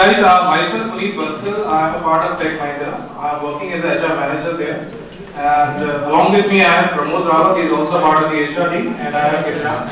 guys, myself Puneet Bansal. I am a part of Tech Mahindra. I am working as a HR manager there. And along with me, I have Pramod Rawat. He is also part of the HR team. And I have Giriraj.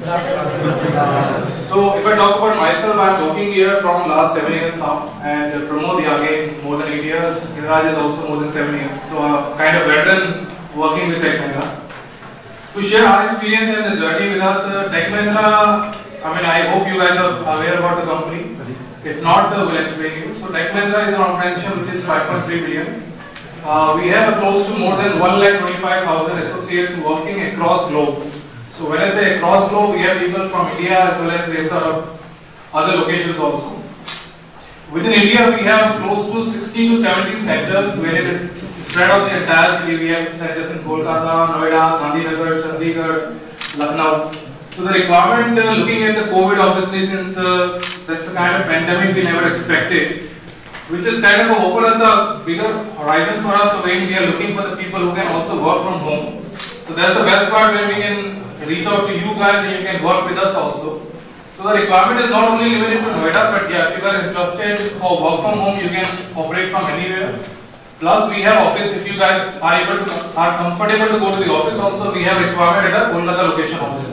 So, if I talk about myself, I am working here from last 7 years now. And Pramod, again, more than 8 years. Giriraj is also more than 7 years. So, kind of veteran working with Tech Mahindra. To share our experience and the journey with us, Tech Mahindra, I hope you guys are aware about the company. If not, we'll explain you. So Tech Mahindra is an organization which is 5.3 billion. We have close to more than 1,25,000 associates working across globe. So when I say across globe, we have people from India as well as rest of other locations also. Within India, we have close to 16 to 17 centers where it is spread out the entire city. We have centers in Kolkata, Noida, Gandhinagar, Chandigarh, Lucknow. So the requirement, looking at the COVID, obviously, since that's a kind of pandemic we never expected, which is kind of opened us a bigger horizon for us when we are looking for the people who can also work from home. So that's the best part where we can reach out to you guys and you can work with us also. So the requirement is not only limited to Noida, but yeah, if you are interested for work from home, you can operate from anywhere. Plus we have office, if you guys are comfortable to go to the office also, we have requirement at a Kolkata location also.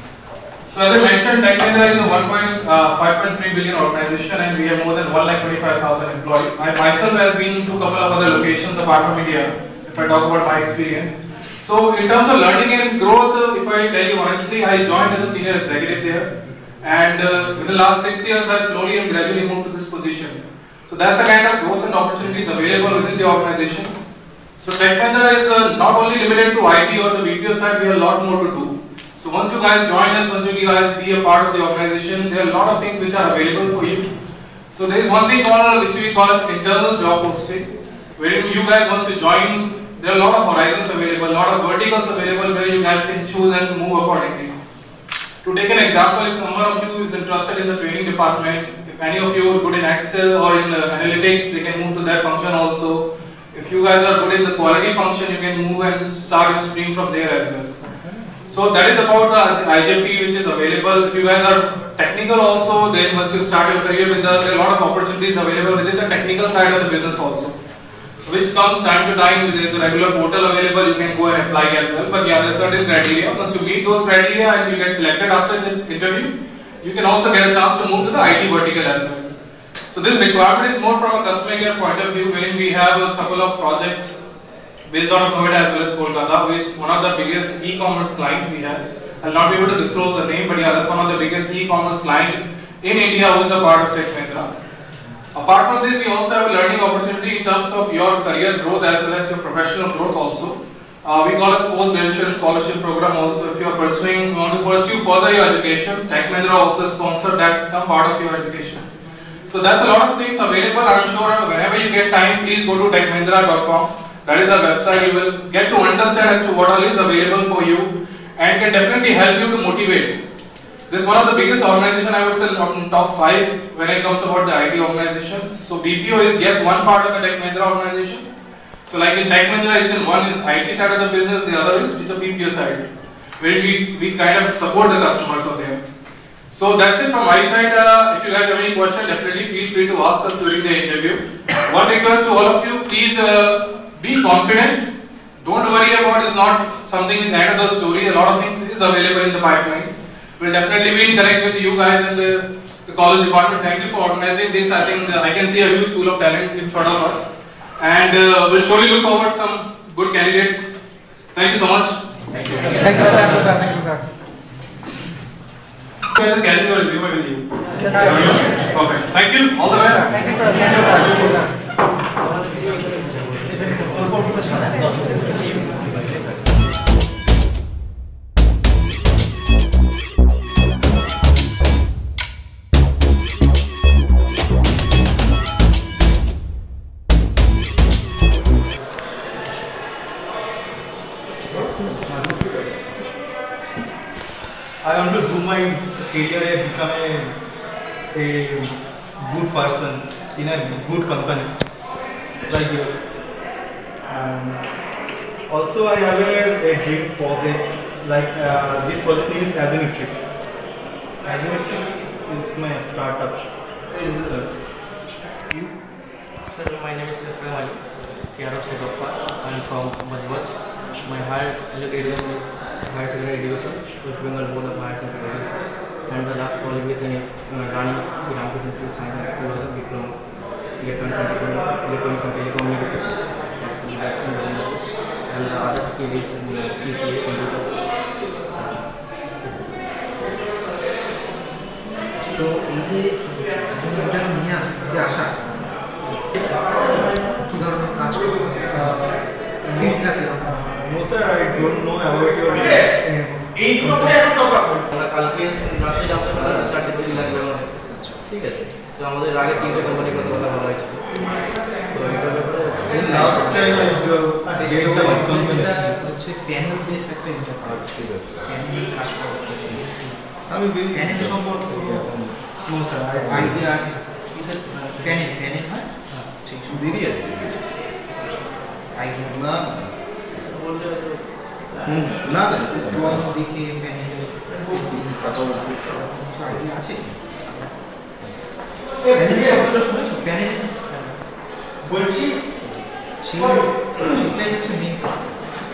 So as I mentioned, Tech Mahindra is a 5.3 billion organization and we have more than 1,25,000 employees. I myself have been to a couple of other locations apart from India, if I talk about my experience. So in terms of learning and growth, if I tell you honestly, I joined as a senior executive there. And in the last 6 years, I slowly and gradually moved to this position. So that's the kind of growth and opportunities available within the organization. So Tech Mahindra is not only limited to IT or the BPO side, we have a lot more to do. So once you guys join us, once you guys be a part of the organization, there are a lot of things which are available for you. So there is one thing which we call as internal job posting, wherein you guys once you join, there are a lot of horizons available, a lot of verticals available where you guys can choose and move accordingly. To take an example, if someone of you is interested in the training department, if any of you are good in Excel or in analytics, they can move to that function also. If you guys are good in the quality function, you can move and start your stream from there as well. So that is about the IJP which is available. If you guys are technical also, then once you start your career with there are a lot of opportunities available within the technical side of the business also. So which comes time to time, there is a regular portal available, you can go and apply as well. But yeah, there are certain criteria. Once you meet those criteria and you get selected after the interview, you can also get a chance to move to the IT vertical as well. So this requirement is more from a customer care point of view, wherein we have a couple of projects based out of Noida as well as Kolkata, which is one of the biggest e-commerce client we have. I'll not be able to disclose the name, but yeah, that's one of the biggest e-commerce client in India who is a part of Tech Mahindra. Apart from this, we also have a learning opportunity in terms of your career growth as well as your professional growth also. We call it post-graduation scholarship program also. If you are want to pursue further your education, Tech Mahindra also sponsor that some part of your education. So that's a lot of things available. I'm sure whenever you get time, please go to techmahindra.com. That is our website. You will get to understand as to what all is available for you and can definitely help you to motivate. This is one of the biggest organizations, I would say, on top 5 when it comes about the IT organizations. So BPO is yes one part of the Tech Mahindra organization. So like in Tech Mahindra, is in one is IT side of the business, the other is the BPO side, where we kind of support the customers over there. So that's it from my side. If you guys have any question, definitely feel free to ask us during the interview. One request to all of you, please be confident. Don't worry about it's not something is the end of the story. A lot of things is available in the pipeline. We'll definitely be in connect with you guys in the college department. Thank you for organizing this. I think I can see a huge pool of talent in front of us. And we'll surely look forward to some good candidates. Thank you so much. Thank you. Thank you, sir. Thank you, sir. You guys carry your resume with you. Yes, perfect. Thank you. All the best. Thank you, sir. Thank you, sir. I want to do my career and become a good person in a good company like yours. Also, I have a dream project like this project is Asymmetrics. Asymmetrics is my startup. You? Sir, my name is Akram Ali, care of Setoppa. I am from Bajwaj. My higher education is higher secondary education, West Bengal Board of Higher Secondary Education. And the last qualification is Rani Sri Ramakrishna Institute Science and Technology Diploma, Electronics and Telecommunication. That's in the and the other skill is CCA, computer. তো এই যে interview নিয়ে আসা কি ধরনের কাজ ফিল্ডটা কিরকম? No sir, I don't know about your আমরা কালকে রাতে জানতে পারলাম 4টে সিটি লাগবে আমাদের। ঠিক আছে, তো আমাদের আগে 3টে কোম্পানির কথা বলা হয়েছে। তো এটার ব্যাপারে last time I get one company. হচ্ছে প্যানেল বেস একটা ইন্টারভিউ, প্যানেল কাজ করা বেসটি আমি প্যানেল সম্পর্কে no sir, আইডিয়া আছে? প্যানেল হয় ঠিক দিদি আছে আইডিয়া না বললে হয়তো না না ড্রয়িং দেখে প্যানেলের বেসটি কথা বলছি কিছু আইডিয়া আছে? প্যানেল শব্দটা শুনেছো? প্যানেল বলছি সেটাই হচ্ছে মেন কাজ।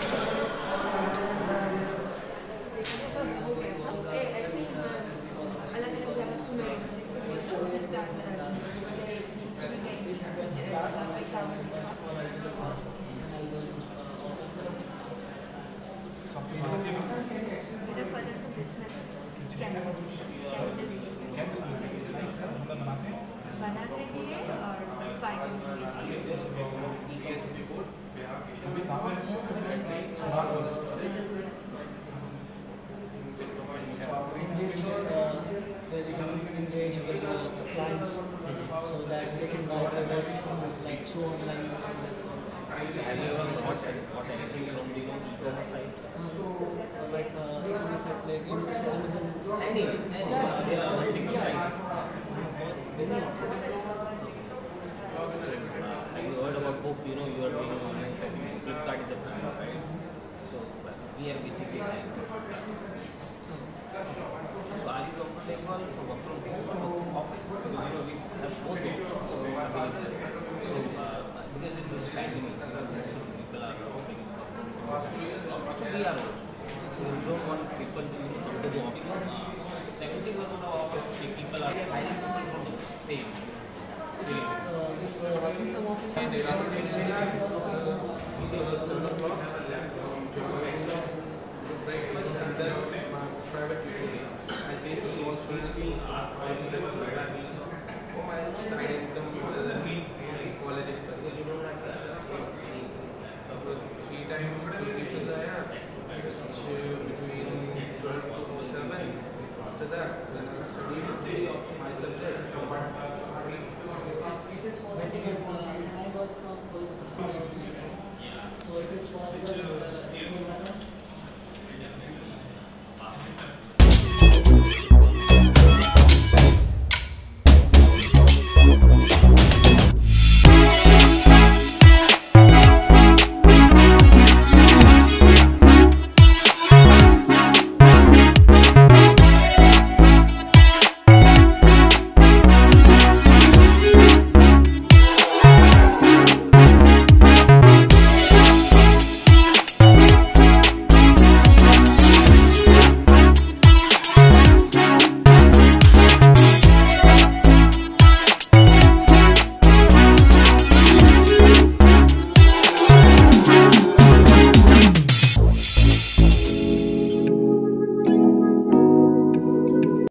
बनाते भी है और पाएंगे engage with the clients so that they can buy product like through online. That's all. So have you done what anything from the e-commerce site? Like e-commerce site like Amazon. Any. There are multiple sites. Many of them. So have you heard about Hope? You know you are doing online shopping. So Flipkart is a brand, right? So we are basically like Flipkart. So are you comfortable for work from home or work from office? Because we have both the options available. So because in this pandemic, most of the people are offering work from home. So we are also. We don't want people to come to the office. 70% of our people are hiring people from the same. If working from office, private people, and they will also feel for my side income as a college expenses. 3 times tuition between 12 to 7. After that, then I study my subjects. I work from so if it's possible,